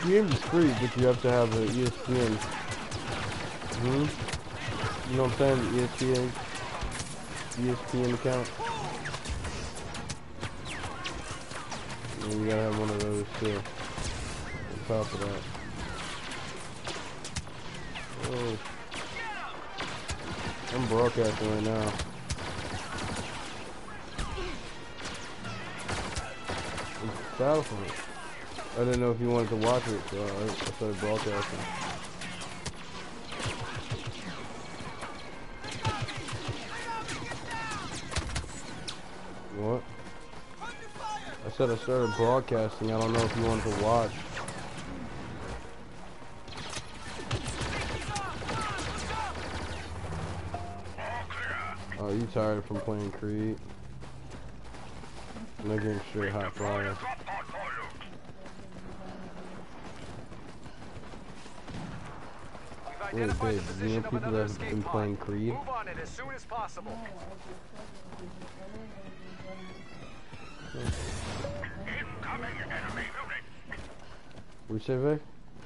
game is free, but you have to have an ESPN. You know what I'm saying? ESPN account. And you gotta have one of those too. On top of that. Oh. I'm broadcasting right now. It's Battlefront. I didn't know if you wanted to watch it, so I started broadcasting. What? I said I started broadcasting. I don't know if you wanted to watch. Oh, you tired from playing Creed? I'm getting straight hot fire. Wait, babe, do you know people that have been playing Creed? Move on it as soon as possible. Incoming enemy unit. We say, Vic?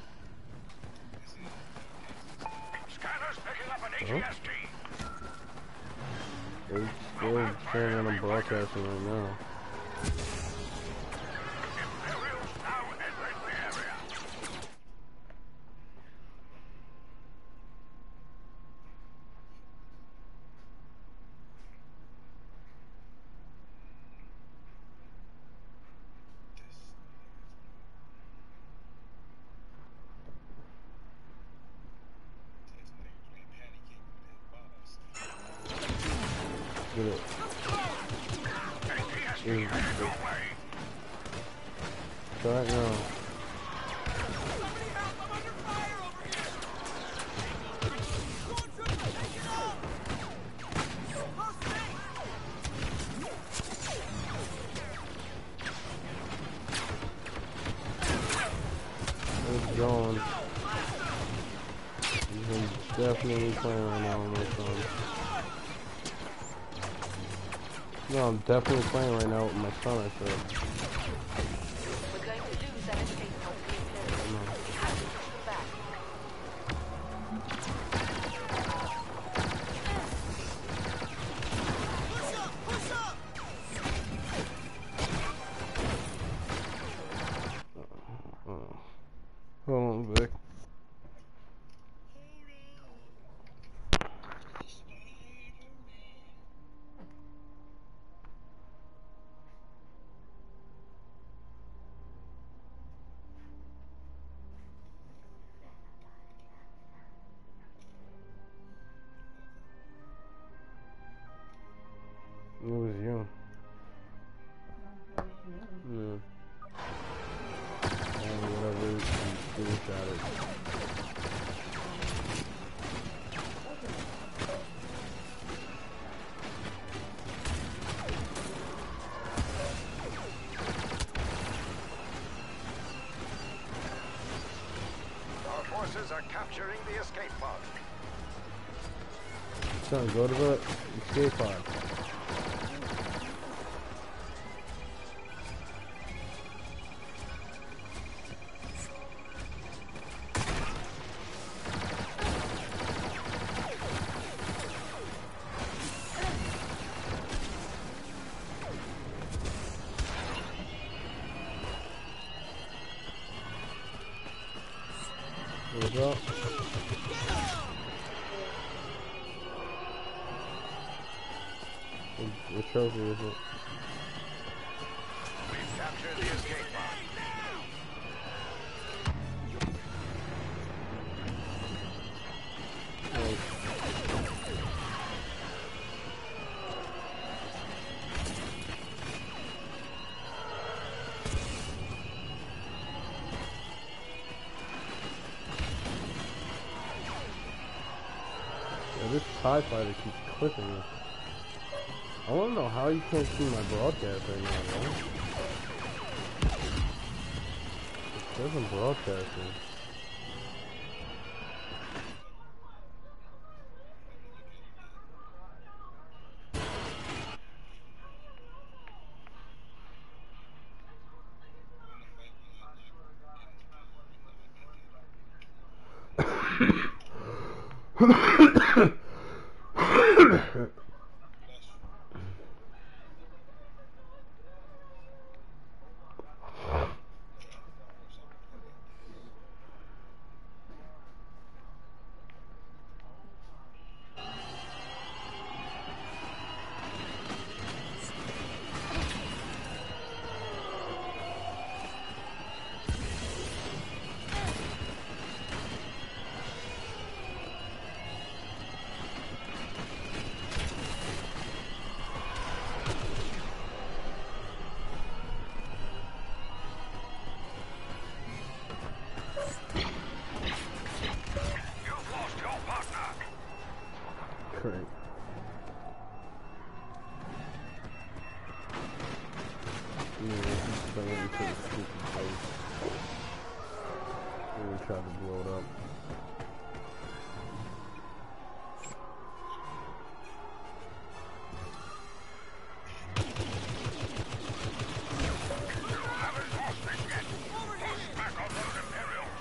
Scanners picking up an ATST. They're still saying that I'm broadcasting right now. Imperials now entering the area. Get it. Try it now. It's going. He's definitely playing right now on my phone. No, I'm definitely playing right now with my son, I said. We're going to lose that escape pod to the Imperials. We have to push them back. Push up! Hold on, Vic. It was you. Yeah. Whatever, you screenshot it. Our forces are capturing the escape pod. Son, go to the escape pod. What's up? What trophy is it? We've captured the escape pod. Yeah, this TIE fighter keeps clipping me. I want to know how you can't see my broadcast right now, bro. It says I'm broadcasting. You've lost your partner. Great. Yeah, he's going into the stupid place. And we tried to blow it up. You haven't lost this yet. Push back on those Imperials.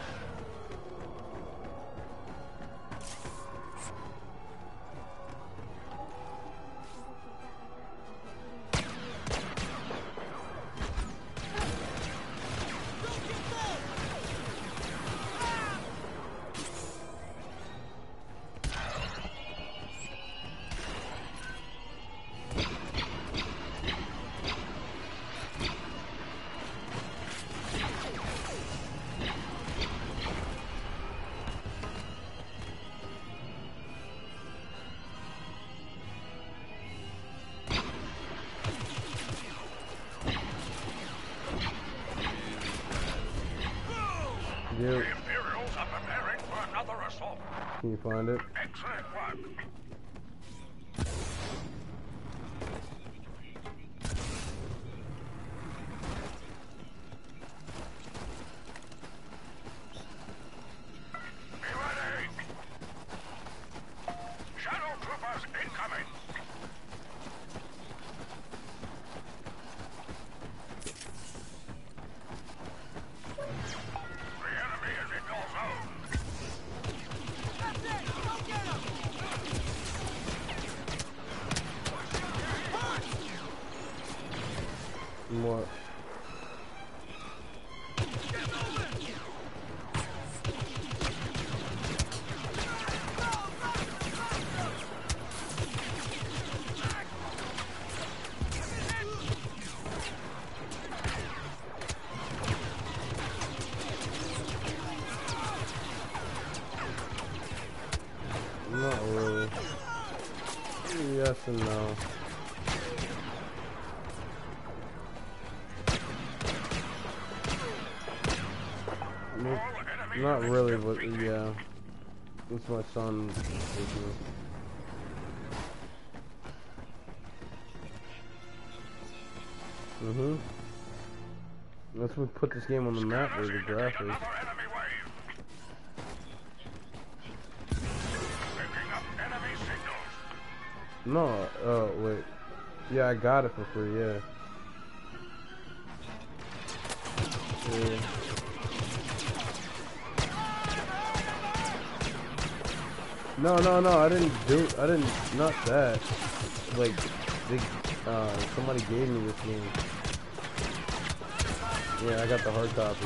Yep. The Imperials are preparing for another assault. Can you find it? Excellent work. Be ready. Shadow troopers incoming. The enemy is in your zone. What? Not really. Yes and no. Not really, but yeah. It's my son's business. Mm-hmm. That's what put this game on the map with the graphics. Another enemy wave. Picking up enemy signals. No, oh wait. Yeah, I got it for free, yeah. Yeah. No, I didn't, not that. Like, they, somebody gave me this game. Yeah, I got the hard copy.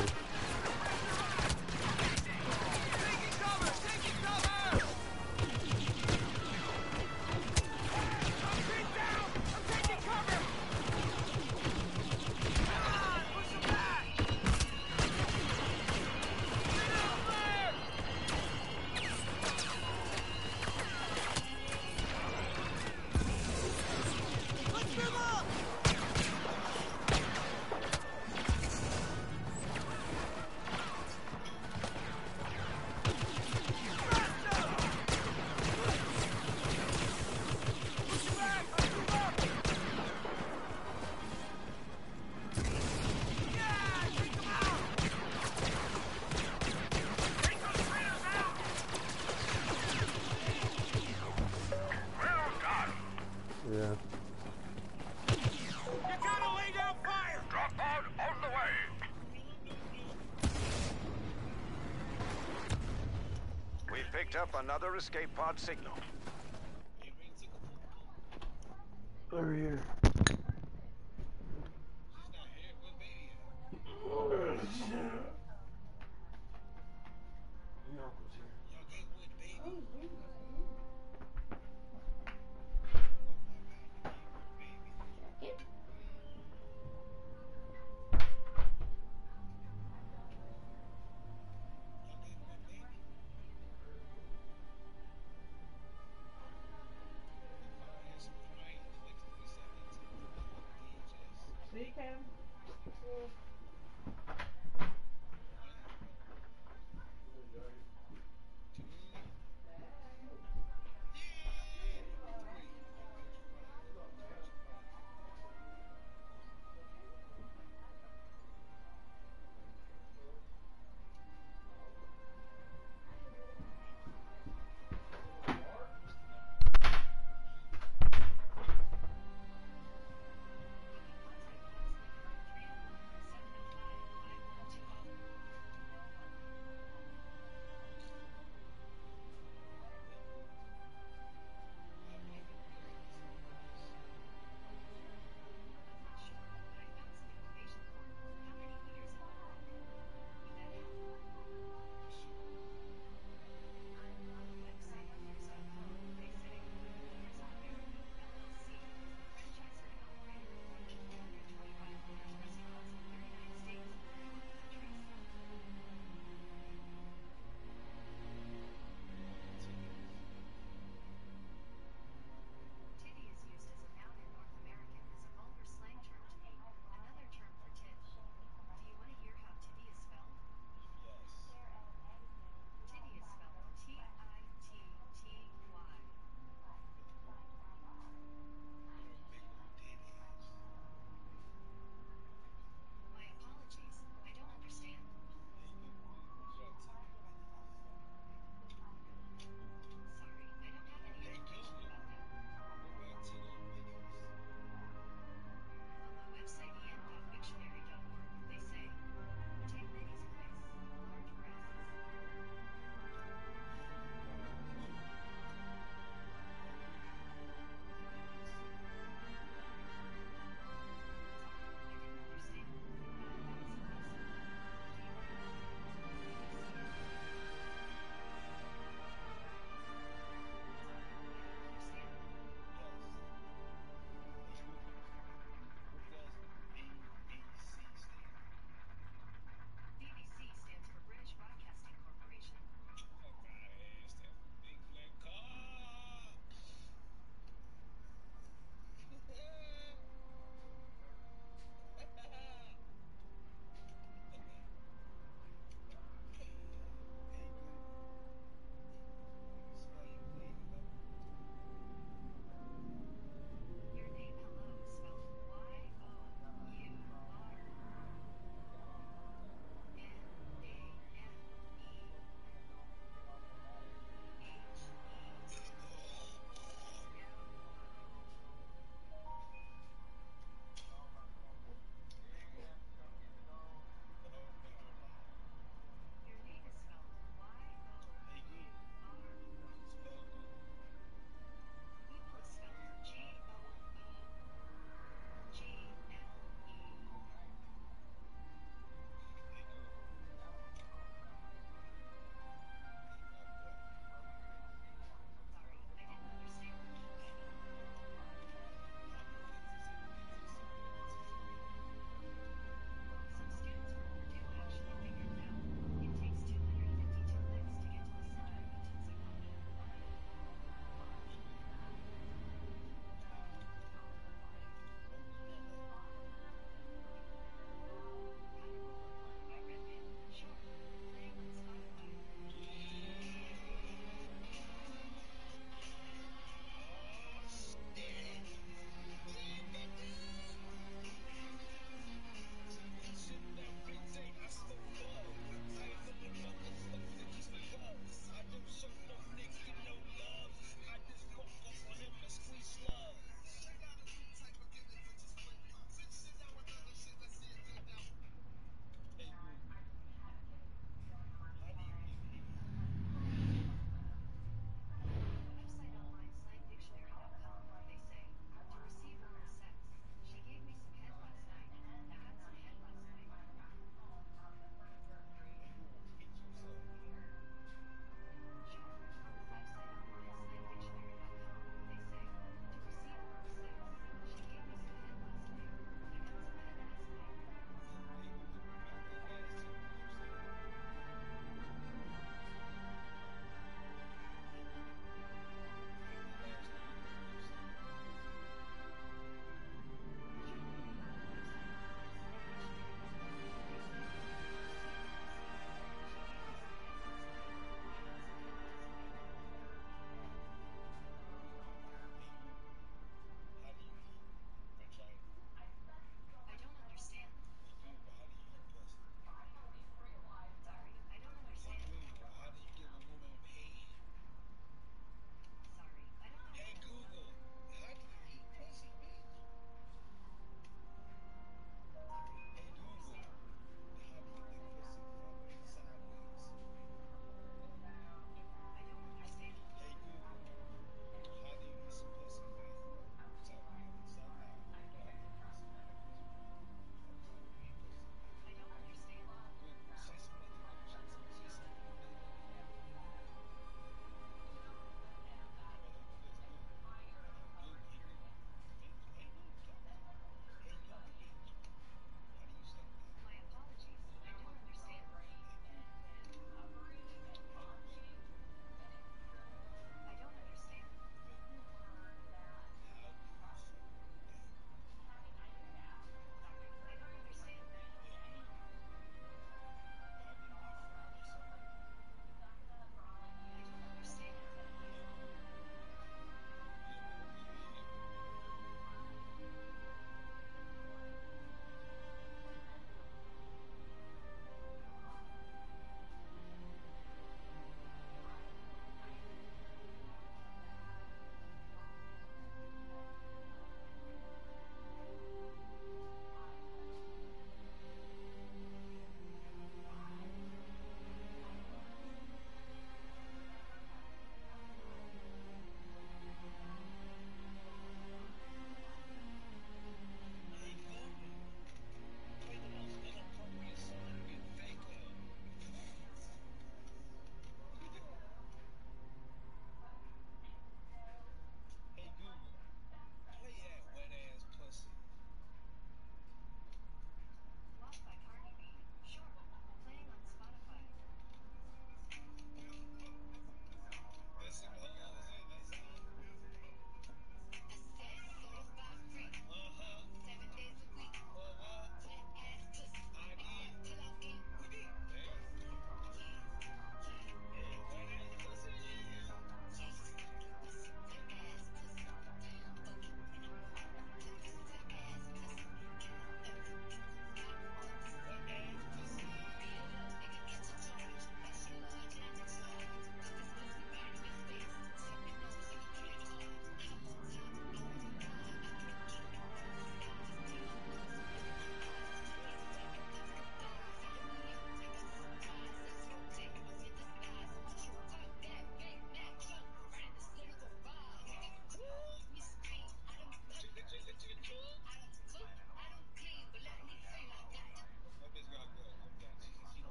picked up another escape pod signal. Over here.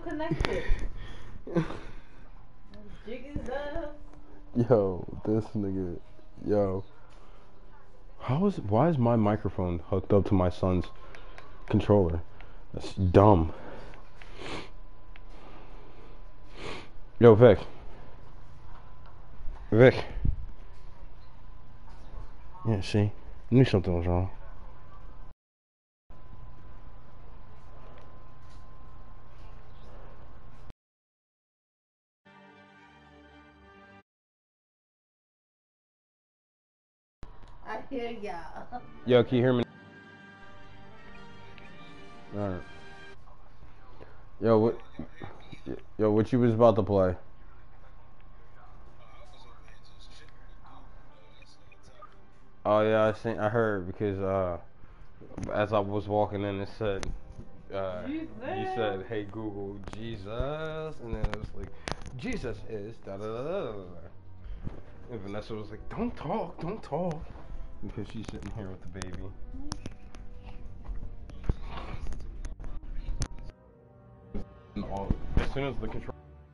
connected. Jig is up. Yo, this nigga. Yo. Why is my microphone hooked up to my son's controller? That's dumb. Yo, Vic. Vic. Yeah, see? I knew something was wrong. I hear y'all. Yo, can you hear me? Alright. Yo, what you was about to play? Oh yeah, I heard because as I was walking in, it said, you said, "Hey Google, Jesus," and then it was like, "Jesus is da da da da da." And Vanessa was like, don't talk," because she's sitting here with the baby. And as soon as the control.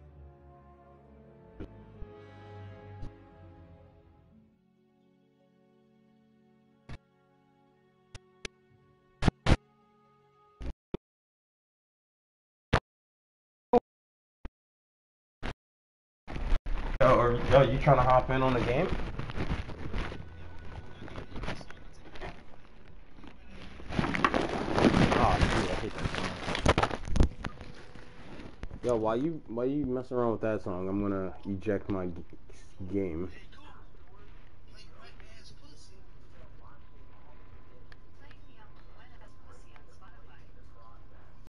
Yo, you trying to hop in on the game? Oh, dude, I hate that song. Yo, why you messing around with that song? I'm gonna eject my game.